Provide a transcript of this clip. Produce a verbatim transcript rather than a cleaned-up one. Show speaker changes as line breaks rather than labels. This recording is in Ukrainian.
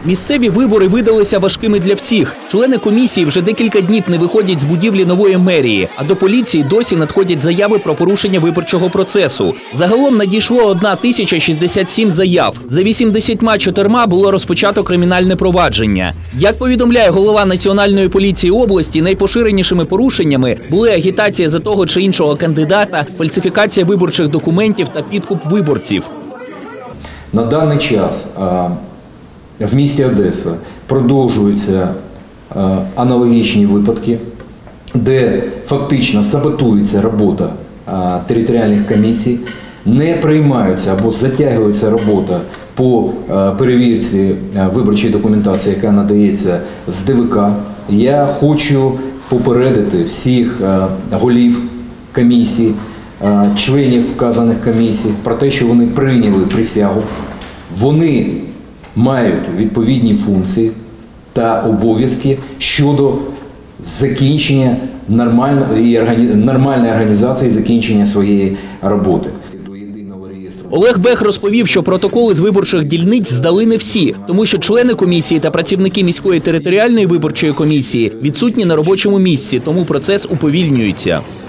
Місцеві вибори видалися важкими для всіх. Члени комісії вже декілька днів не виходять з будівлі нової мерії, а до поліції досі надходять заяви про порушення виборчого процесу. Загалом надійшло одна тисяча шістдесят сім заяв. За вісімдесят чотири було розпочато кримінальне провадження. Як повідомляє голова Національної поліції області, найпоширенішими порушеннями були агітація за того чи іншого кандидата, фальсифікація виборчих документів та підкуп виборців.
На даний час в місті Одеса продовжуються аналогічні випадки, де фактично саботується робота територіальних комісій, не приймаються або затягується робота по перевірці виборчої документації, яка надається з ДВК. Я хочу попередити всіх голів комісій, членів вказаних комісій про те, що вони прийняли присягу. Вони мають відповідні функції та обов'язки щодо закінчення нормальної, нормальної організації закінчення своєї роботи.
Олег Бех розповів, що протоколи з виборчих дільниць здали не всі, тому що члени комісії та працівники міської територіальної виборчої комісії відсутні на робочому місці, тому процес уповільнюється.